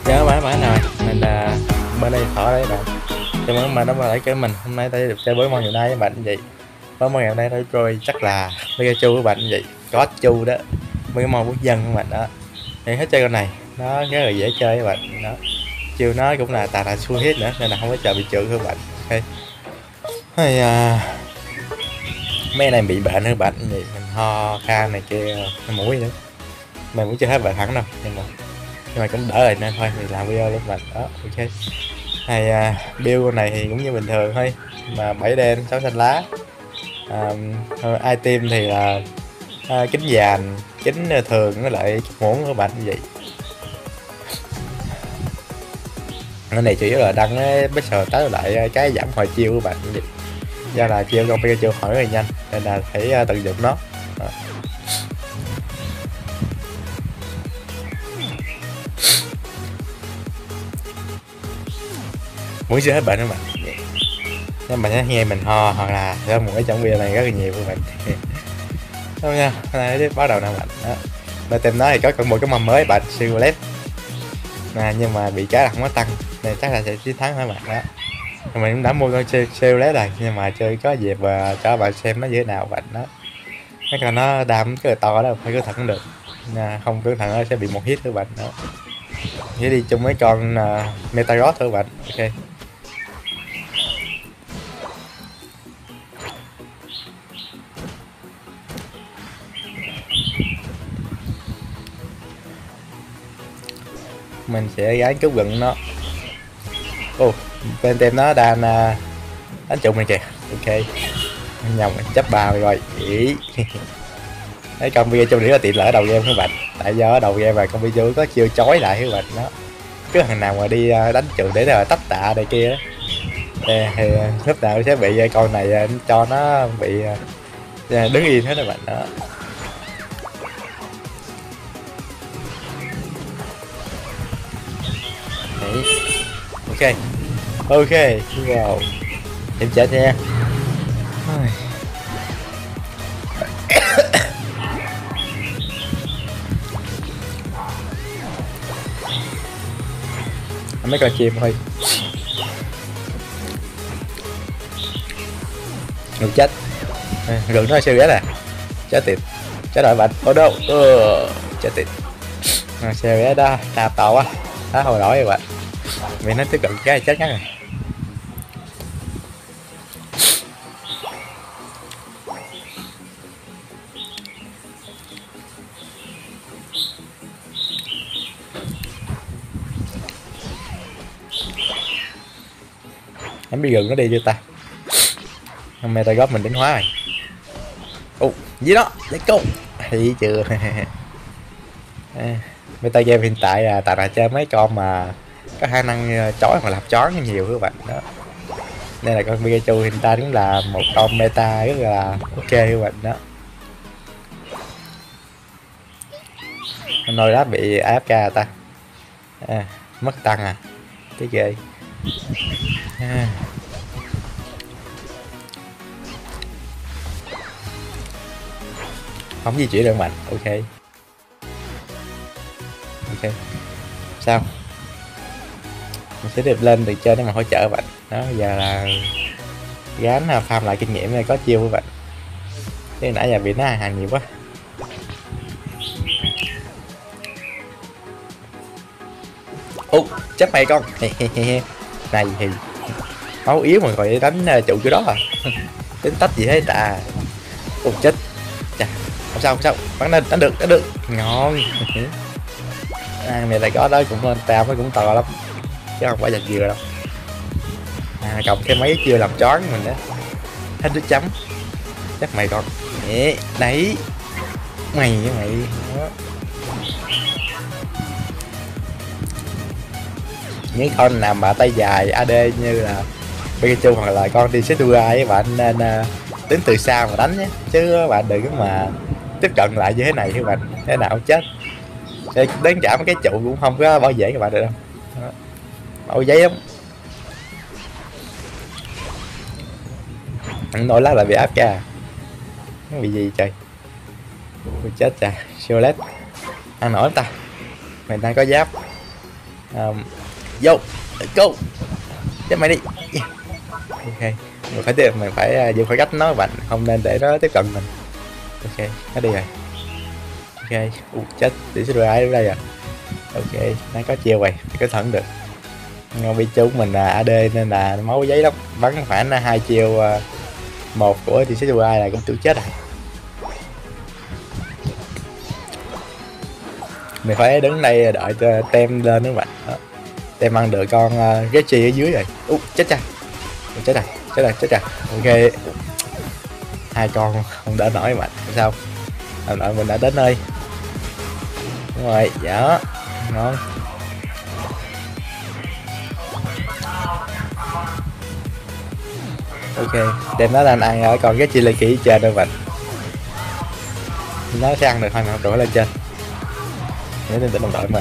Nhớ mãi rồi mình bên đây thỏ đấy bạn. Chào mừng bạn đã quay lại cái mình. Hôm nay ta được chơi với món ngày nay với bạn như vậy. Với món ngày nay thôi rồi chắc là Pikachu của bạn như vậy, có chu đó, mấy cái món quốc dân của bạn đó. Thì hết chơi con này nó rất là dễ chơi các bạn đó. Chiêu nó cũng là tà là xua hit nữa nên là không có chờ bị trừ các bạn. Ok. Hay mấy này bị bệnh các bạn như vậy, mình ho khan này kia, mũi nữa. Mình cũng chưa hết bệnh hẳn đâu nhưng mà cũng đỡ rồi nên thôi thì làm video lúc mình đó. Ok. Hay build con này thì cũng như bình thường thôi, mà 7 đen 6 xanh lá. Item thì là kính dàn, kính thường với lại muỗng của bạn như vậy. Cái này chủ yếu là đăng cái special tới lại cái giảm hồi chiêu của bạn như vậy. Do là chiêu con Pikachu hỏi rất là nhanh nên là phải tận dụng nó. Đó. Muốn chưa hết bệnh các bạn, nếu mà nghe mình ho hoặc là ra một cái trong video này rất là nhiều các bạn. Đâu nha, này bắt đầu nào bạn đó. Bên tem nói thì có còn một cái mầm mới bạn siêu led nhưng mà bị cái là không có tăng nên chắc là sẽ chiến thắng hả bạn đó. Mình cũng đã mua con siêu led rồi nhưng mà chơi có dịp và cho bạn xem nó như thế nào bạn đó. Mấy con nó đam cái to đó phải cẩn thận được, không cẩn thận nó sẽ bị một hit các bạn đó. Vậy đi chung với con Metagross thôi bạn. Ok. Mình sẽ gắn cúp gần nó. Bên tem nó đang đánh trụng này kìa. Ok, nhầm chấp bao rồi. Ý. Cái con Pikachu này là tiện lỡ đầu game các bạn, tại do ở đầu game và con Pikachu có chiêu chói lại các bạn đó, cứ thằng nào mà đi đánh trường để là tách tạ đây kia đó thì lúc nào sẽ bị con này cho nó bị đứng yên hết các bạn đó. Đấy. Ok, ok, wow, em chết nha. Mấy con chim thôi. Người chết. Gần nó siêu ghét à. Chết tiệt. Chết rồi bạn. Ở đâu? Chết tiệt. Siêu ghét đó. Đạp tàu á. Đá hồi đổi rồi bạn. Vì nó tiếp cận cái chết ngắn rồi. Em bị gần nó đi chưa ta? Hôm nay ta góp mình đến hóa rồi. Gì đó, let's go. Thì chưa. Meta game hiện tại là tại là chơi mấy con mà có khả năng chói hoặc làm chón nhiều các bạn đó, nên là con Pikachu hiện tại cũng là một con meta rất là ok các bạn đó. Nồi đá bị AFK ta mất tăng à, cái ghê. Không di chuyển được mạnh. Ok, ok, sao mình sẽ đẹp lên được chơi để mà hỗ trợ bạn đó. Giờ là gán farm lại kinh nghiệm này, có chiêu với bạn, thế nãy giờ bị nó hàng nhiều quá. Chấp mày con. Này thì máu yếu mà gọi đánh trụ chỗ đó à. Tính tách gì thế ta. Chết. Chà, không sao bắn lên, đánh được ngon. Này lại có đó cũng tam nó cũng to lắm chứ không phải giật dừa đâu. Cộng thêm mấy chiêu làm chón mình đó, hết đứa chấm. Chắc mày con đấy, mày với mày đó. Những con nào mà tay dài AD như là Pikachu hoặc là con đi xếp đua ai bạn nên tính từ xa mà đánh nhé, chứ bạn đừng mà tiếp cận lại như thế này các bạn, thế nào chết. Đến trả mấy cái trụ cũng không có bảo vệ các bạn được đâu. Bảo giấy lắm. Nổi lá lại bị áp ca. Nó bị gì trời. Ôi chết chà, siêu led ăn nổi ta. Mình đang có giáp. Vô go chết mày đi. Ok mình phải tiếp, mình phải giữ khoảng cách nó bạn, không nên để nó tiếp cận mình. Ok nó đi rồi. Ok chết tỷ số ai ở đây à. Ok nó có chiêu rồi, có thẳng được. Nhưng bị chúng mình là AD nên là máu giấy lắm, bắn khoảng 2 chiêu một của tỷ số ai là cũng tự chết rồi. Mình phải đứng đây đợi tem lên nữa bạn. Đó. Tem ăn được con Reggie ở dưới rồi. Chết cha. Chết rồi. Ok. Hai con không đỡ nổi bạn. Sao? Làm đợi mình đã đến nơi. Đúng rồi, dạ. Ngon. Ok, đem nó đang ăn ở còn cái chi lê kỹ trên đâu bạn. Nó sẽ ăn được thôi mà không đổ lên trên. Để tin tưởng đồng đội mình.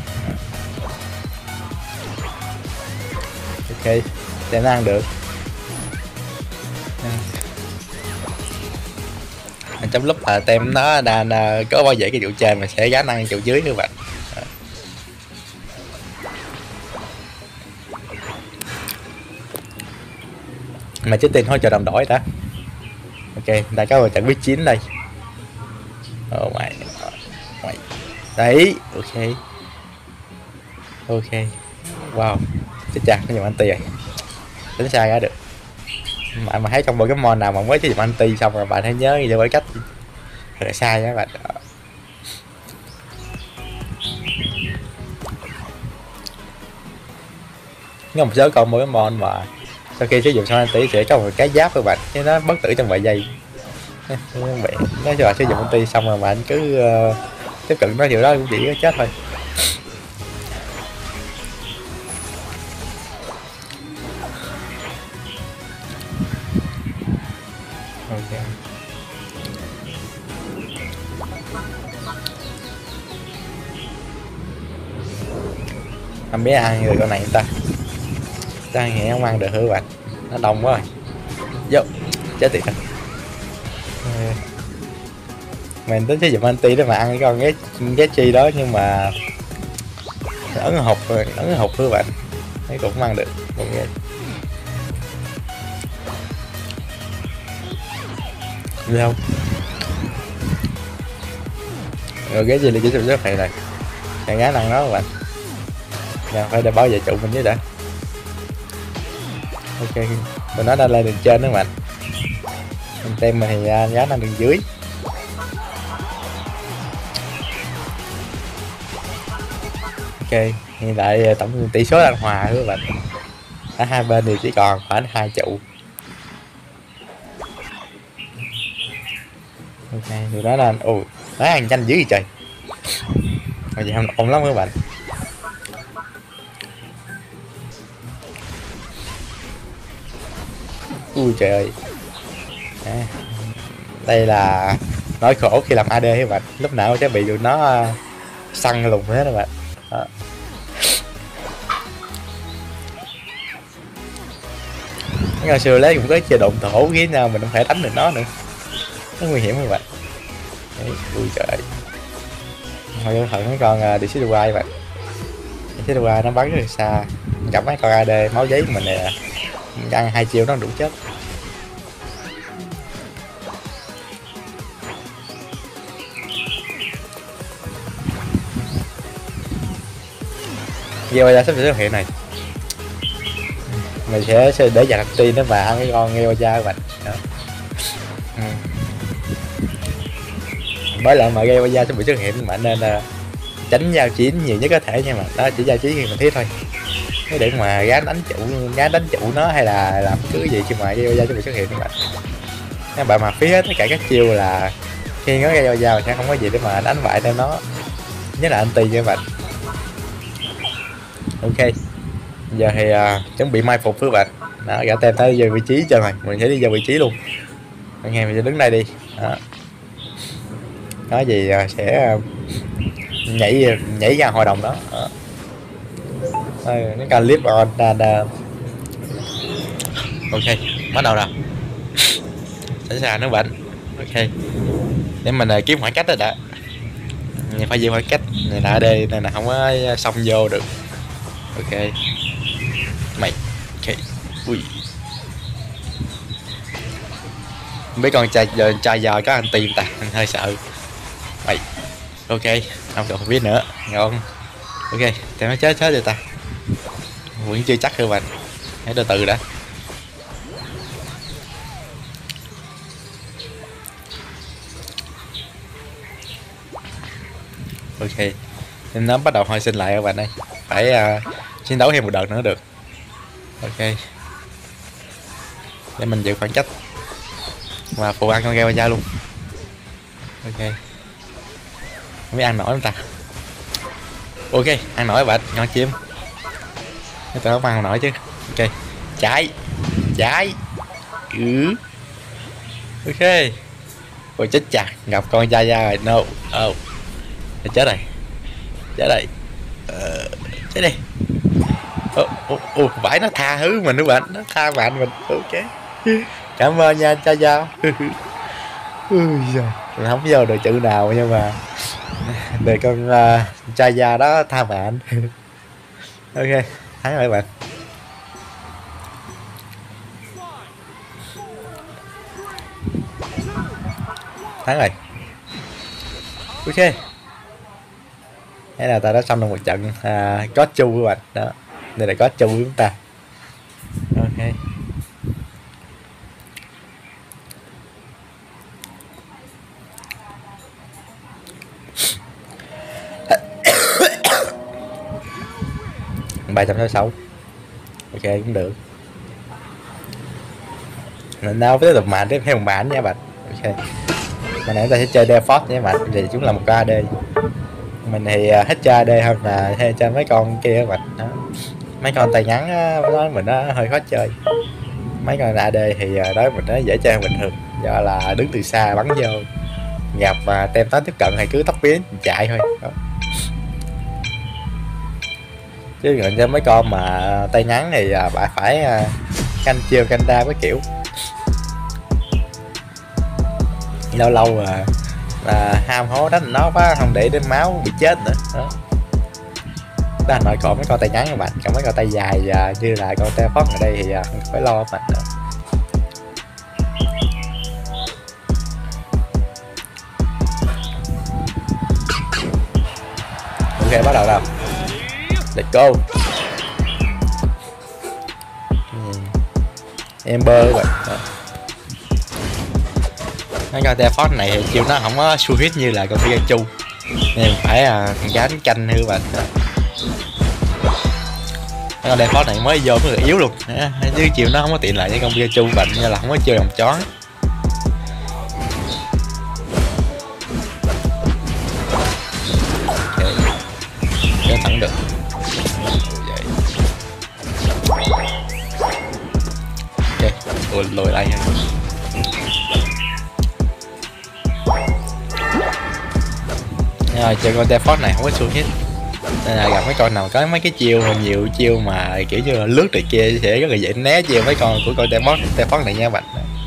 Ok, đem nó ăn được. Trong lúc là tem nó đang có bảo vệ cái vụ trên, mình sẽ gán ăn vụ dưới các bạn. Mà trước tiên thôi chờ đồng đội đã. Ok, ta có một trận quyết chiến đây. Oh my. Đấy, ok. Ok. Wow. Chết chặt nó dùng anti rồi. Tính sai ra được. Mà thấy trong Pokemon nào mà mới sử dụng anti xong rồi bạn hãy nhớ gì với cách là sai á bạn. Nhưng một số con Pokemon mà sau khi sử dụng xong anti sẽ có một cái giáp các bạn, chứ nó bất tử trong vài giây. Nó cho bạn sử dụng anti xong rồi bạn cứ tiếp cận nó điều đó cũng chỉ có chết thôi. Ok. Không biết ăn người con này ta. Ta nghĩ không ăn được hả bạn? Nó đông quá rồi. Vô, chết tiệt. Mình tính sử dụng anti để mà ăn con cái chi đó nhưng mà ấn hụt các bạn. Thấy cũng không ăn được. Ok. Được không? Rồi cái gì là chỉ rất này này. Chẳng gái ăn nó các bạn. Nha, phải để bảo vệ trụ mình chứ đã. Ok, mình nó đang lên đường trên đó các bạn. Mình tem mình thì giá đang đường dưới. Ok, hiện tại tổng tỷ số đang hòa các bạn. Cả hai bên thì chỉ còn khoảng 2 trụ. Ok, điều đó là nó ăn nhanh dữ vậy trời. Mà gì không ổn lắm các bạn. Ui trời ơi. Đây là nỗi khổ khi làm AD các bạn, lúc nào sẽ bị tụi nó săn lùng hết các bạn. Đó. Ngày xưa lấy cũng có chơi độn thổ khi nào mình không thể đánh được nó nữa, nó nguy hiểm các bạn. Đấy, ui trời. Hồi cẩn thận mấy con Decidueye vậy. Decidueye nó bắn rất là xa, gặp mấy con AD máu giấy của mình nè, ăn 2 chiêu nó đủ chết. Geo ra sắp xuất hiện này, mình sẽ để dành anti nó và ăn cái con Geo ra các bạn. Bởi lại mà Geo ra sẽ bị xuất hiện các bạn, nên là tránh giao chiến nhiều nhất có thể nha mà. Đó chỉ giao chiến khi mình thiết thôi, cái để mà gán đánh trụ nó hay là làm cứ gì khi mà Geo ra sẽ bị xuất hiện các bạn. Các bạn mà phí hết tất cả các chiêu là khi nó Geo ra sẽ không có gì để mà đánh bại theo nó, nhất là anti các bạn. Ok, giờ thì chuẩn bị mai phục với bạn. Đó, gã tem tới giờ vị trí cho mày, mình sẽ đi vào vị trí luôn. Anh em mình sẽ đứng đây đi. Đó, nói gì sẽ nhảy ra hội đồng đó. Đó. Cái clip on ok, bắt đầu nào. Sẵn sàng nữa bạn. Ok, để mình kiếm khoảng cách rồi đã. Mình phải giữ khoảng cách này là ở đây nên là không có xông vô được. Ok mày. Ok. Ui, không biết con trai giò có anh tìm ta, anh hơi sợ mày. Ok, không cần biết nữa, ngon. Ok, thì nó chết rồi ta, vẫn chưa chắc rồi bạn, hãy từ từ đã. Ok, nên nó bắt đầu hồi sinh lại các bạn ơi, phải chiến đấu thêm một đợt nữa được. Ok, để mình giữ khoảng cách và phụ ăn con ghe da luôn. Ok, không biết ăn nổi không ta. Ok, ăn nổi bạn, ngon chim. Cái tao không ăn nổi chứ. Ok, trái trái. Ok, ôi chết chà, gặp con da rồi. No, oh, chết rồi, chết đây, chết đi. Vãi, nó tha thứ mình các bạn, nó tha bạn mình. Ok, cảm ơn nha cha giao. Ui giời, mình không vô được chữ nào nhưng mà để con cha già đó tha bạn. Ok, thắng rồi các bạn, thắng rồi. Ok, thế là ta đã xong được một trận có chu các bạn đó, đây là có chu của chúng ta. Ok, bài 166. Ok cũng được, mình đâu với tập màn tiếp theo một bản nha bạn. Ok, mà nãy ta sẽ chơi default nha bạn, thì chúng là một con AD, mình thì hết chơi AD hơn là hay chơi mấy con kia các bạn đó. Mấy con tay ngắn á, nói mình nó hơi khó chơi, mấy con AD thì đối mình nó dễ chơi hơn bình thường, do là đứng từ xa bắn vô, gặp mà tem toán tiếp cận thì cứ tóc biến chạy thôi đó. Chứ còn cho mấy con mà tay ngắn thì bạn phải canh chiêu canh đa cái kiểu, lâu lâu ham hố đánh nó quá không để đến máu bị chết nữa đó. Đó nội còn mấy con tay ngắn các bạn, còn mấy con tay dài như là con tay phất ở đây thì không phải lo các bạn nữa. Ok, bắt đầu nào, let's go. Ember các bạn. Mấy con Teleport này thì chiêu nó không có xu hit như là con Pikachu, nên phải gánh canh như bạn. Mấy con Teleport này mới vô mới yếu luôn, chứ chiêu nó không có tiện lại với con Pikachu bạn, nên là không có chơi đồng chó. Chơi thẳng được. Ok, lùi lại nha. Rồi chơi con default này không có xu hit, nên là gặp mấy con nào có mấy cái chiêu mà nhiều chiêu mà kiểu như là lướt này kia sẽ rất là dễ né chiêu mấy con của con default này nha bạn.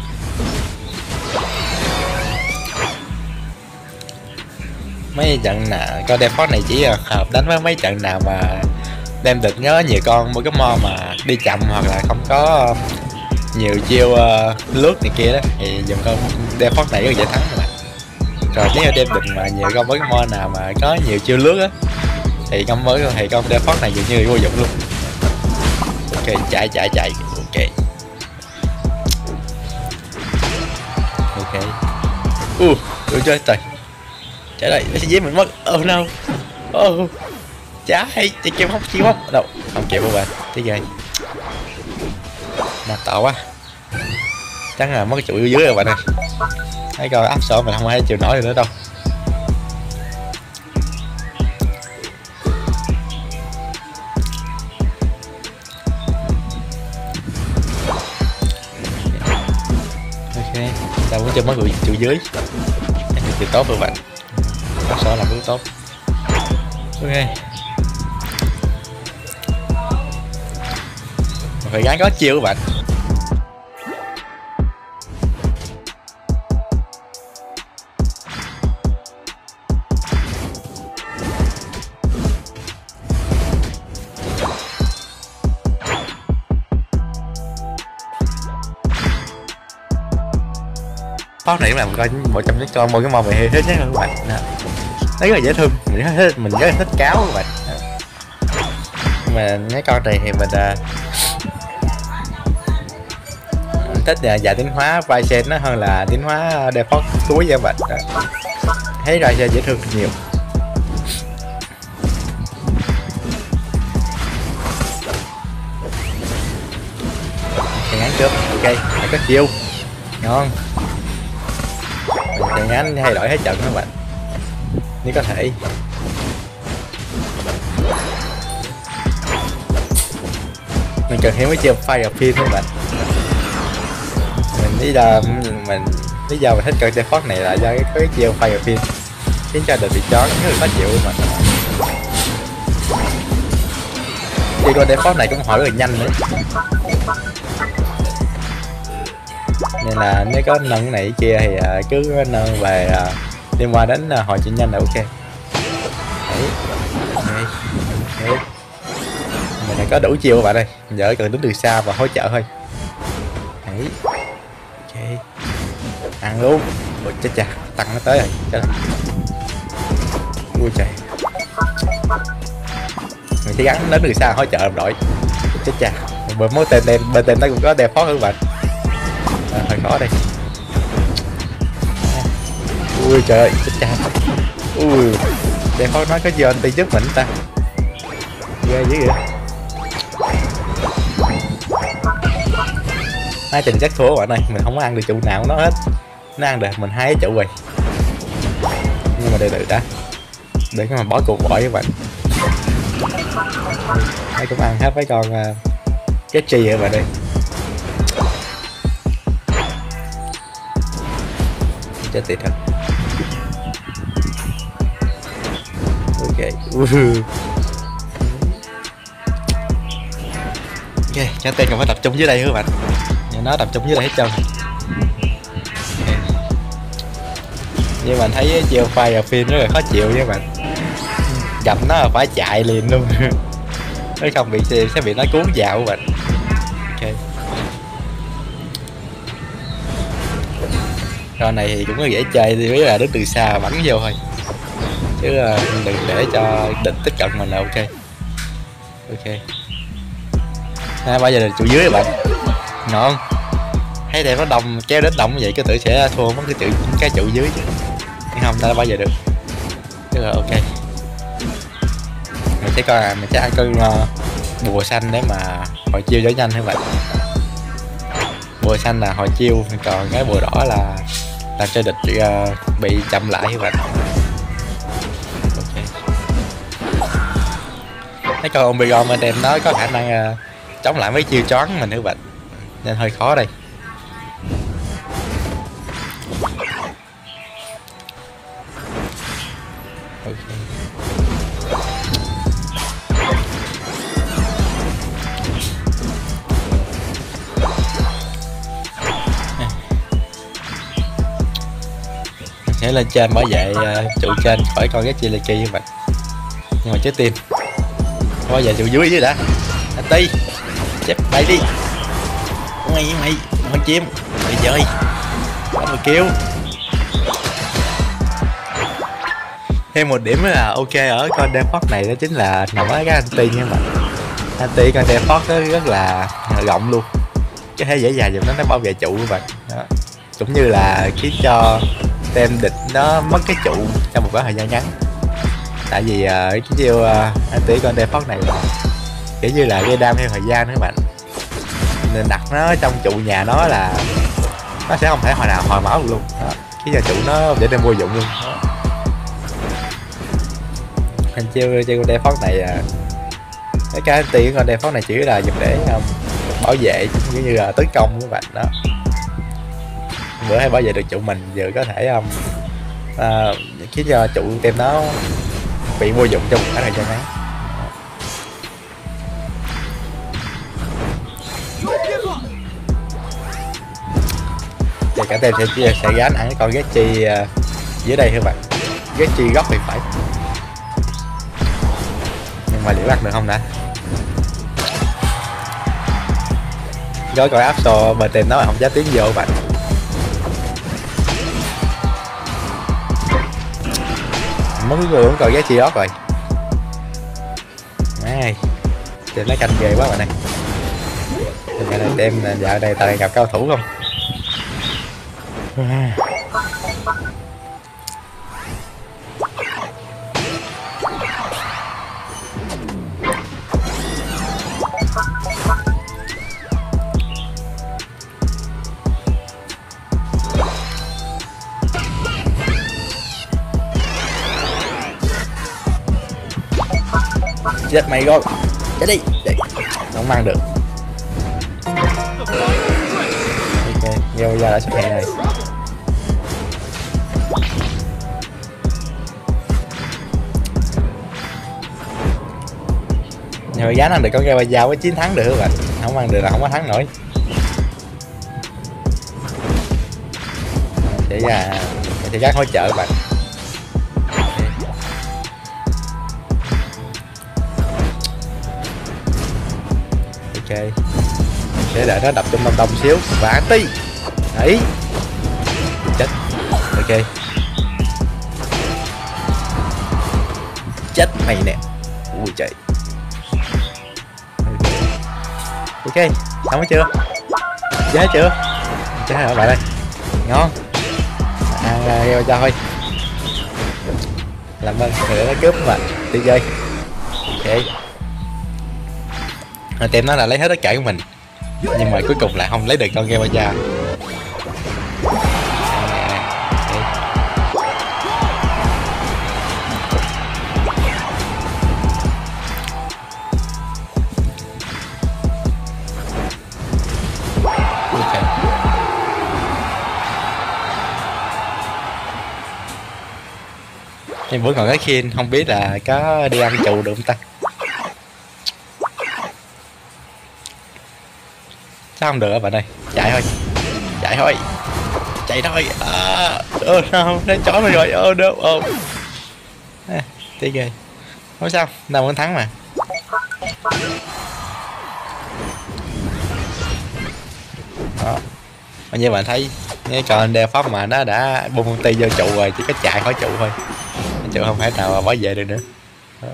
Mấy trận nào con default này chỉ là hợp đánh với mấy trận nào mà đem được nhớ nhiều con Pokemon mà đi chậm hoặc là không có nhiều chiêu lướt này kia đó, thì dùng con default này rất dễ thắng mà. Rồi nếu đem được mà nhiều con Pokemon nào mà có nhiều chiêu lướt á thì con default này dường như vô dụng luôn. Ok, chạy. Ok, ok. Được chơi trời, chạy đây nó sẽ giết mình mất. Oh no, chạy kêu không đâu, không kịp các bạn, cái ghê nạp tạo quá, chắc là mất cái trụ dưới rồi bạn ơi. Thấy coi áp sổ mình không ai chịu nổi được nữa đâu. Ok, ta muốn chơi mất người trụ dưới thì tốt rồi bạn, áp sổ là bước tốt. Ok, phải gắn có chiêu các bạn. pháo này cũng là một trong những con một cái màu mình thích nhất các bạn. Nó rất là dễ thương, mình rất là thích cáo các bạn. Mà mấy con này thì mình thích dạ tiến hóa Ryzen nó hơn là tiến hóa default túi vậy bạn. Thấy Ryzen dễ thương nhiều. Thằng ngắn trước, ok, phải có chiêu ngon. Thằng ngắn thay đổi hết trận các bạn nếu có thể. Mình cần hiểu cái chiêu fire pin các bạn. Mình lý do mình thích con default này là do cái chiêu fire pin khiến cho địch bị chón rất là khó chịu mà. Thì con default này cũng hỏi rất là nhanh nữa, nên là nếu có nâng cái này cái kia thì cứ nâng về liên quan đến hồi chuyện nhanh là ok. Đấy. Đấy. Mình đã có đủ chiêu các bạn ơi, giờ cần đứng từ xa và hỗ trợ thôi. Đấy. Ok, ăn luôn. Ôi chết chà, tăng nó tới rồi. Chết. Ui trời, mình sẽ gắn đến từ xa hỗ trợ đồng đội. Chết chà, bên mối tên đen bên tên nó cũng có default hơn bạn. Hơi khó đây. Ui trời ơi, chết cha. Ui, default nói có gì anh giúp mình ta. Ghê dữ vậy. Hai trình chắc thua bạn ơi, mình không có ăn được trụ nào của nó hết. Nó ăn được mình 2 trụ rồi. Nhưng mà từ đã. Để mà bỏ cuộc bỏ các bạn. Ai cũng ăn hết mấy con cái trì vậy bạn ơi. Chết tiệt thật. Ok. Ok, cho tên còn phải tập trung dưới đây các bạn. Nó tập trung dưới đây hết trơn. Nhưng mà thấy chiêu fire pin rất là khó chịu với các bạn. Gặp nó là phải chạy liền luôn. Nếu không sẽ bị nó cuốn vào các bạn. Ok. Con này thì cũng có dễ chơi, thì là đứng từ xa bắn vô thôi, chứ đừng để cho địch tiếp cận mình là ok. Ok. Bao giờ là trụ dưới các bạn. Ngon. Thấy đẹp nó đồng kéo đến đồng như vậy cái tự sẽ thua mất cái trụ dưới chứ. Nhưng không ta bao giờ được. Tức là ok. Mình sẽ ăn con bùa xanh để mà hồi chiêu cho nhanh các bạn. Bùa xanh là hồi chiêu, còn cái bùa đỏ là làm cho địch bị chậm lại các bạn. Ok. Cái con Omega bên em nó có khả năng chống lại mấy chiêu choáng mình các bạn, nên hơi khó đây. Ok. Sẽ lên trên bảo vệ trụ trên khỏi con cái Chiliki các bạn. Nhưng mà trước tiên bảo vệ trụ dưới đã. Anh Ti chết bay đi mày con chim mày chơi mày kêu. Thêm một điểm là ok ở con default này đó chính là nằm ở cái anti nha bạn. Anti con default nó rất là rộng luôn, có thể dễ dàng dùng nó bảo vệ trụ các bạn. Đó. Cũng như là khiến cho tem địch nó mất cái trụ trong một khoảng thời gian ngắn. Tại vì cái chiêu anti con default này là kiểu như là gây đam theo thời gian đó các bạn, nên đặt nó trong trụ nhà nó là nó sẽ không thể hồi nào hồi máu được luôn đó. Khiến cho trụ nó để đem vô dụng luôn đó. Anh chiêu con default này cái anti con default này chỉ là dùng để bảo vệ cũng như là tấn công các bạn đó. Vừa hay bảo vệ được trụ mình, vừa có thể khiến cho trụ tem nó bị vô dụng trong khoảng thời gian ngắn. Thì cả tem sẽ gánh ăn cái con Getchi dưới đây các bạn. Getchi góc thì phải, nhưng mà liệu bắt được không đã. Gói coi áp so bên tem nó là không dám tiến vô các bạn. Mất cuối cùng còn giá trị đó rồi. Này tìm nó canh ghê quá bạn này. Cái này tem dạo đây ta đang gặp cao thủ không? Chết mày rồi, chết đi, không mang được. Ok, vô ra đã xuất hiện này. Nhưng mà giá ăn được con gà ba dao với 9 thắng được các bạn, không ăn được là không có thắng nổi. Sẽ gác hỗ trợ các bạn. Ok, để đợi nó đập trong đông đông xíu và tí đấy chết. Ok, chết mày nè. Ui trời. Ok, xong hết chưa? Chết chưa? Chết rồi bạn ơi, ngon. Ăn ra cho thôi. Làm ơn để nó cướp mà đi chơi. Ok, tem nó là lấy hết tất cả của mình, nhưng mà cuối cùng lại không lấy được con game ba. Nhưng bữa còn cái khiên không biết là có đi ăn trù được không ta? Sao không được các bạn ơi, chạy thôi, chạy thôi, chạy thôi. Không, nó chó rồi rồi. Đâu tí ghê, không sao, nào vẫn thắng mà. Đó, như bạn thấy cái còn đeo pháp mà nó đã bung công ty vô trụ rồi, chỉ có chạy khỏi trụ thôi, trụ không thể nào mà bảo vệ được nữa. Đó.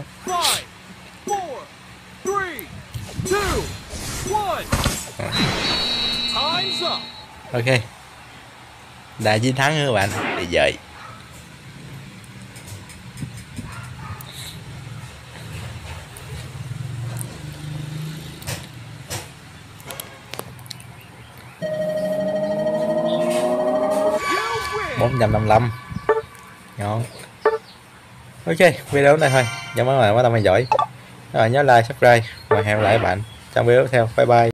Ok, đã chiến thắng các bạn, đi về. $455 ngon. Ok, video này thôi, cảm ơn các bạn quan tâm theo dõi. Rồi nhớ like, subscribe và hẹn gặp lại các bạn trong video tiếp theo. Bye bye.